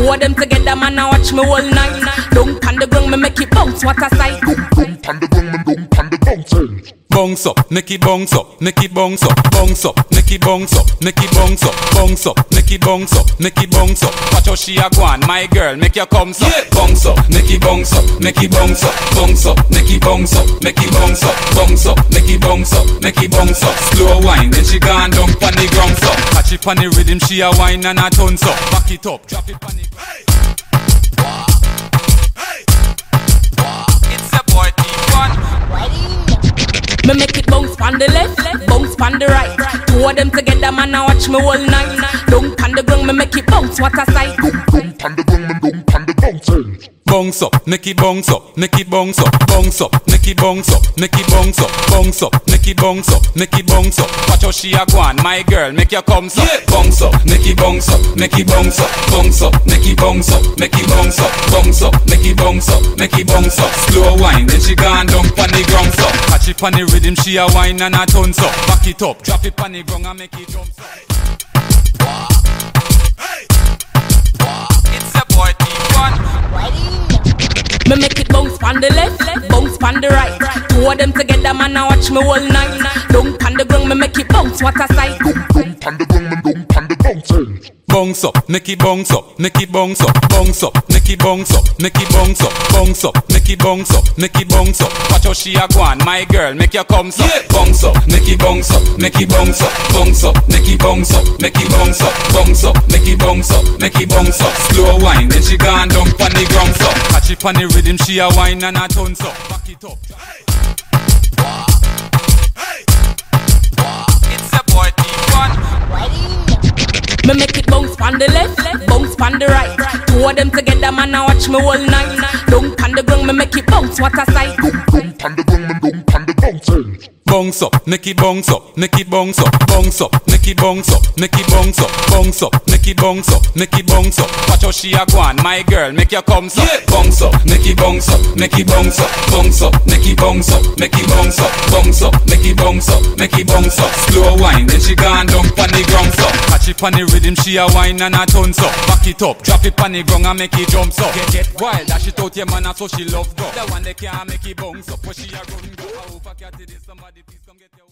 Two of them together, man, I watch me all night. Dunk on the ground, me make it bounce, what a sight. Dunk on the ground, me dunk on the ground. Bounce up, make it bounce up, make it bounce up, bounce up, make it bounce up, make it bounce up, bounce up, make it bounce up, make it bounce up. Watch how she a go on, my girl, make your come up. Bounce up, make it bounce up, make it bounce up, bounce up, make it bounce up, make it bounce up, bounce up, make it bounce up, make it bounce up. Slow wine, then she gone down pon the ground up. Catch it pon the rhythm, she a wine and a tons up. Back it up, drop it pon the ground. It's a boy T1. Me make it bounce pon the left, bounce pon the right. Two of them together, man, I watch me all night. Dunk on the ground, me make it bounce, what a sight. Dunk on the ground, me dunk on the ground. Bounce up, make it bounce up, make it bounce up, bounce up, make it bounce up, make it bounce up, bounce up, make it bounce up, make it bounce up. Watch how she a go on, my girl, make your come up. Bounce up, make it bounce up, make it bounce up, bounce up, make it bounce up, make it bounce up, bounce up, make it bounce up, make it bounce up. Slow wine, then she gone down pon the ground up. Catch it pon the rhythm, she a wine and a tons up. Back it up, drop it pon the ground and make it jump up. It's a boy T1. Me make it bounce pon the left, bounce pon the right. Two of them together, man, I watch me all night. Dunk on the ground, me make it bounce, what a sight. Dunk on the ground, me dunk on the ground. Bounce up, make it bounce up, make it bounce up, bounce up, make it bounce up, make it bounce up, bounce up, make it bounce up, make it bounce up. Watch how she a go on, my girl, make your come up. Bounce up, make it bounce up, make it bounce up, bounce up, make it bounce up, make it bounce up, bounce up, make it bounce up, make it bounce up. Slow wine, then she gone down pon the ground up. Catch it pon the rhythm, she a wine and a tons up. Back it up. It's a boy T1. Me make it bounce pon the left, bounce pon the right. Two of them together, man, I watch me all night. Dunk on the ground, me make it bounce, what a sight. Dunk on the ground, me dunk on the ground. Bounce up, make it bounce up, make it bounce up, bounce up, make it bounce up, make it bounce up, bounce up, make it bounce up, make it bounce up. Watch how she a go on, my girl, make your come up. Bounce up, make it bounce up, make it bounce up, bounce up, make it bounce up, make it bounce up, bounce up, make it bounce up, make it bounce up. Slow wine, then she gone down pon the ground up. Catch it pon the rhythm, she a wine and a tons up. Back it up, drop it pon the ground and make it jump up. Get wild, dash it out your man, so she love go. The one they can't make it bounce up, but she a run go. I hope I catch it, somebody please come get your